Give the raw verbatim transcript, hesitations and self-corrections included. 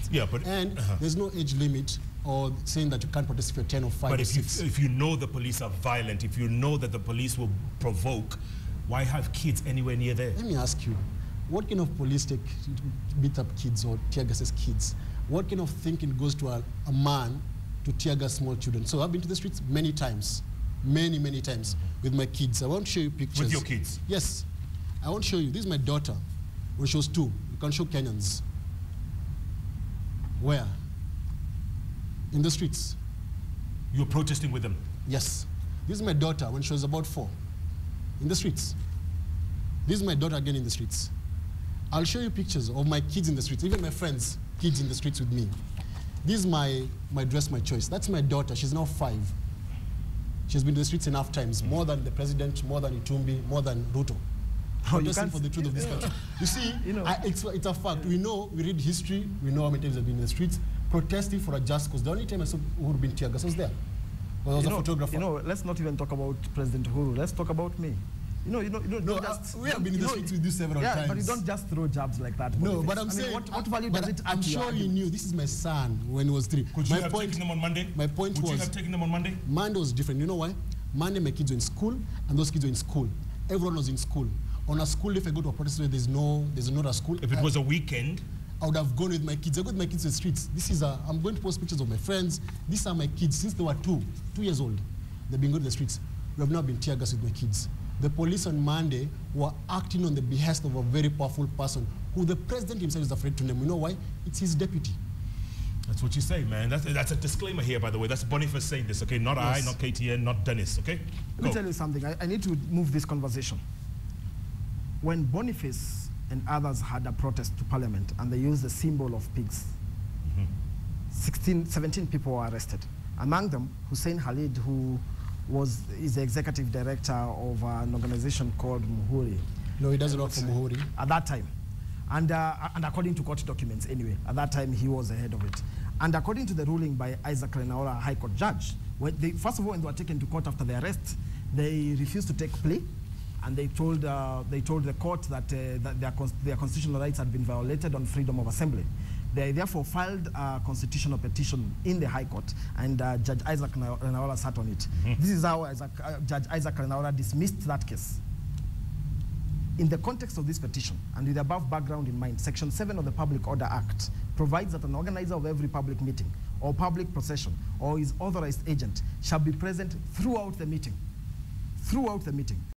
Yeah, but and uh-huh. there's no age limit or saying that you can't protest if you're ten or five but or if six. you, if you know the police are violent, if you know that the police will provoke, why have kids anywhere near there? Let me ask you, what kind of police take beat up kids or tear gases kids? What kind of thinking goes to a, a man to tear gas small children? So I've been to the streets many times, many, many times with my kids. I want to show you pictures. With your kids? Yes. I want to show you. This is my daughter when she was two. You can show Kenyans. Where? In the streets. You're protesting with them? Yes. This is my daughter when she was about four. In the streets. This is my daughter again in the streets. I'll show you pictures of my kids in the streets, even my friends' kids in the streets with me. This is my, my dress, my choice. That's my daughter. She's now five. She's been to the streets enough times, more than the president, more than Itumbi, more than Ruto. Oh, protesting for the truth of this country. You see, you know, I, it's, it's a fact. We know, we read history, we know how many times I've been in the streets protesting for a just cause. The only time I saw Uhuru bin tear gas was there. Well, I was you a know, photographer. You know, let's not even talk about President Uhuru. Let's talk about me. You know, you know, you know, no, don't just, uh, we have been in the streets with you several yeah, times. but you don't just throw jabs like that. No, but I'm I saying, mean, what, what value but does it add I'm to your sure you argument? knew this is my son when he was three. Could my you have point, taken them on Monday? My point Would was, you have taken them on Monday? Monday was different. You know why? Monday my kids were in school, and those kids were in school. Everyone was in school. On a school, if I go to a protest where there's no, there's not a school. If it I, was a weekend, I would have gone with my kids. I go with my kids to the streets. This is a, I'm going to post pictures of my friends. These are my kids since they were two, two years old. They've been going to the streets. We have now been tear gas with my kids. The police on Monday were acting on the behest of a very powerful person who the president himself is afraid to name. You know why? It's his deputy. That's what you say, man. That's, that's a disclaimer here, by the way. That's Boniface saying this, okay? Not yes. I, not K T N, not Dennis, okay? Let me tell you something. I, I need to move this conversation. When Boniface and others had a protest to Parliament and they used the symbol of pigs, mm-hmm. sixteen, seventeen people were arrested. Among them, Hussein Khalid, who was is the executive director of an organization called Muhuri. No, he doesn't work for Muhuri. At that time. And, uh, and according to court documents, anyway, at that time he was the head of it. And according to the ruling by Isaac Lenaola, a High Court judge, when they, first of all, when they were taken to court after the arrest, they refused to take plea, and they told, uh, they told the court that, uh, that their, their constitutional rights had been violated on freedom of assembly. They therefore filed a constitutional petition in the High Court, and uh, Judge Isaac Lenaola sat on it. Mm-hmm. This is how Isaac, uh, Judge Isaac Lenaola dismissed that case. In the context of this petition, and with the above background in mind, Section seven of the Public Order Act provides that an organizer of every public meeting or public procession or his authorized agent shall be present throughout the meeting. Throughout the meeting.